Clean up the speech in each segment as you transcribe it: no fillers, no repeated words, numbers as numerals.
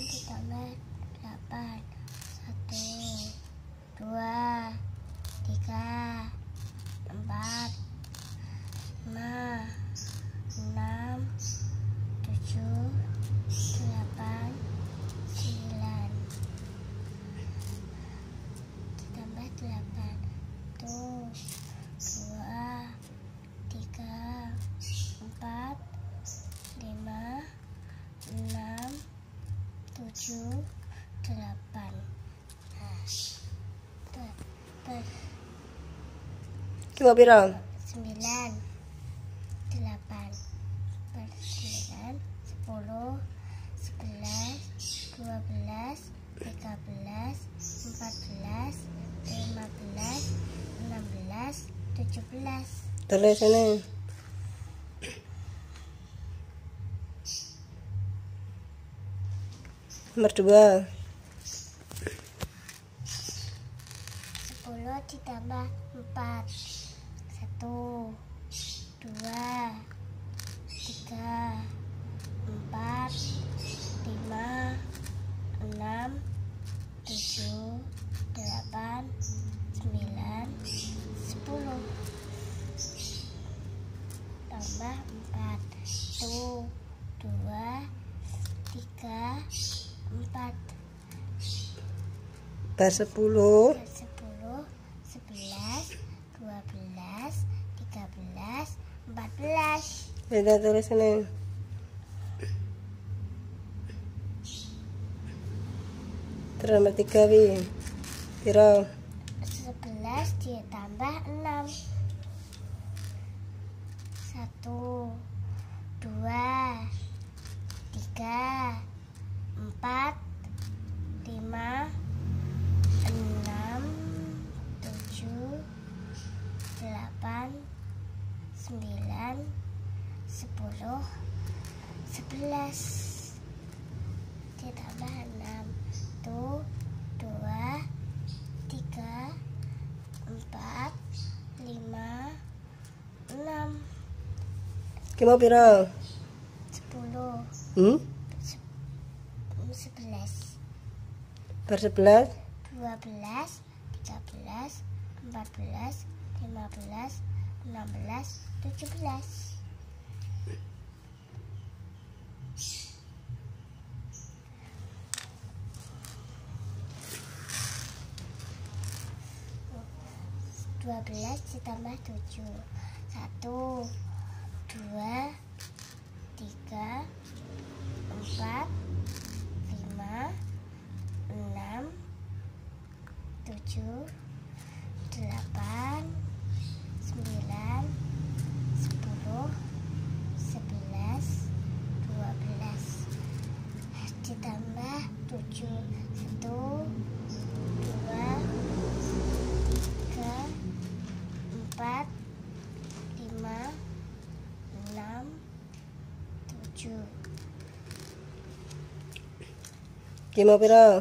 ditambah 8. 1, 2, 3, 4, 5, 6, 7, 8, 9. Ditambah 8. 1, 2, 3, 4, 5, 6, 7, 8. Coba piro? 9, 8, 9, 10, 11, 12, 13, 14, 15, 16, 17. Tulis ini. Nomor 2. 10 ditambah 4. 1, 2, 3, 4, 5, 6, 7, 8, 9, 10. Tambah 4. 1, 2, 3, 4. Bar 10. 10, 11, 12, 13, 14. Beda tulis ini. Terus nomor 3 wi. Piro? 11 ditambah 6. 1, 2, 3, 4, 5, 6, 7, 8, 9, 10, 11. Ditambah 6. 1, 2, 3, 4, 5, 6. Ki mau piro? 10. 11. Bar 11. 12, 13, 14, 15, 16, 17. Dua belas ditambah 7. 1, 2, 3, 4, 5, 6, 7, 8, 9, 10, 11, 12. Ditambah 7. 1, 2, 3, 4, 5, 6, 7. Ki mau piro?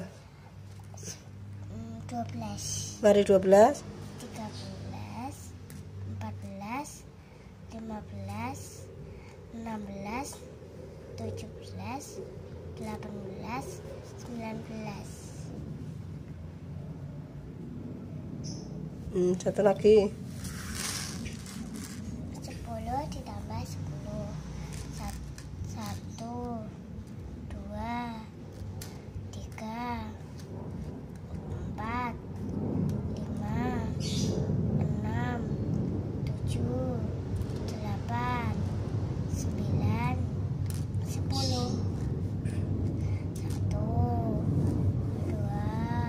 12. Mari 12. 13, 14, 15, 16, 17, 18, 19. Satu lagi. 10 ditambah 10. 1, 2, 3, 4, 5, 6, 7, 8, 9, 10. 1, 2,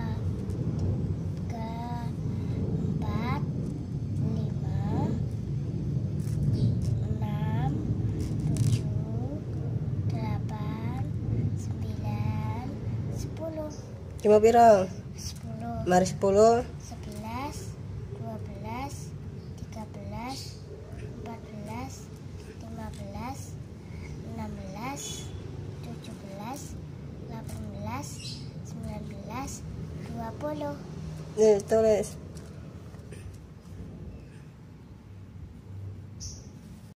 3, 4, 5, 6, 7, 8, 9, 10. Ki mau piro? 10. Mari 10. 11, 12, 13, 14, 15, 16, 17, 18, 19, 20. Tulis.